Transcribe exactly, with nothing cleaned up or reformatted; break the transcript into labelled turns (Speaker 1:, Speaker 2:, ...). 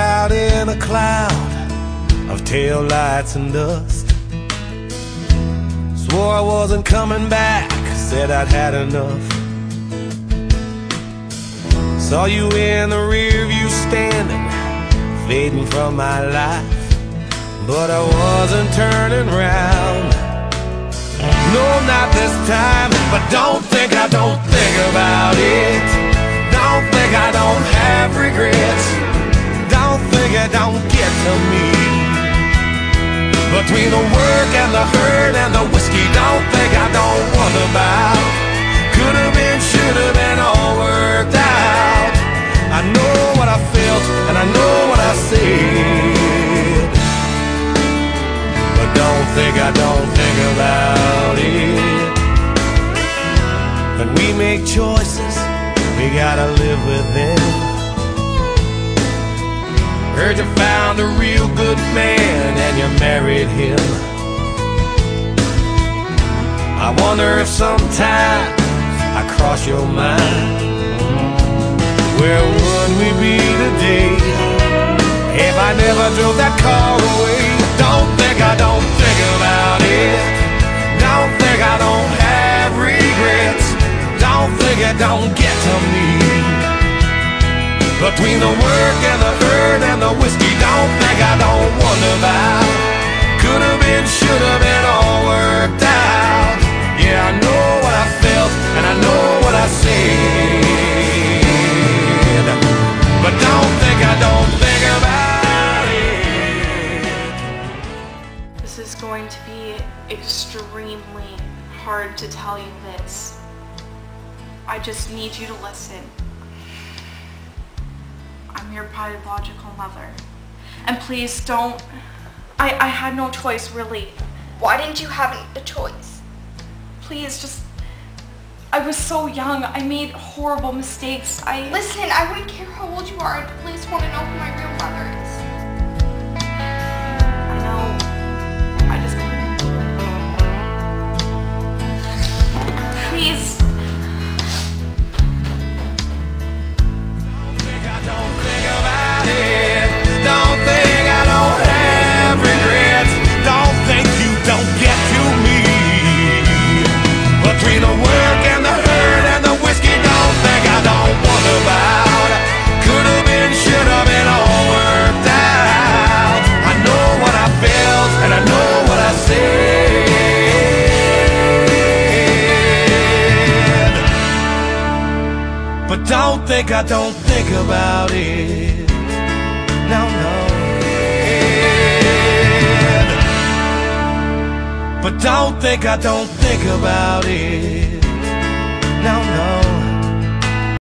Speaker 1: out in a cloud of taillights and dust. Swore I wasn't coming back, said I'd had enough. Saw you in the rear view standing, fading from my life, but I wasn't turning round. No, not this time. But don't think I don't think about it. Don't think I don't have regrets. Don't think it don't get to me. Between the work and the hurt and the whiskey, don't think I don't wonder about. Could've been, should've been, all worked out. I know what I felt and I know what I said, but don't think I don't think about it. When we make choices, we gotta live with them. Heard you found a real good man and you married him. I wonder if sometimes I cross your mind. Where would we be today if I never drove that car away? Don't think I don't think about it. Don't think I don't have regrets. Don't think it don't get to me. Between the work and the hurt and the whiskey, don't think I don't wonder about. Could've been, should've been, all worked out. Yeah, I know what I felt and I know what I said, but don't think I don't think about it.
Speaker 2: This is going to be extremely hard to tell you this. I just need you to listen. I'm your biological mother. And please don't... I, I had no choice, really.
Speaker 3: Why didn't you have a choice?
Speaker 2: Please, just... I was so young. I made horrible mistakes. I...
Speaker 3: Listen, I wouldn't care how old you are. I just want to know who my real mother is.
Speaker 2: I know. I just... Please.
Speaker 1: Don't think I don't think about it. Don't think I don't have regrets. Don't think you don't get to me. Between the work and the hurt and the whiskey, don't think I don't wonder about. Could've been, should've been, all worked out. I know what I felt and I know what I said, but don't think I don't think about it. No, no. But don't think I don't think about it. No, no.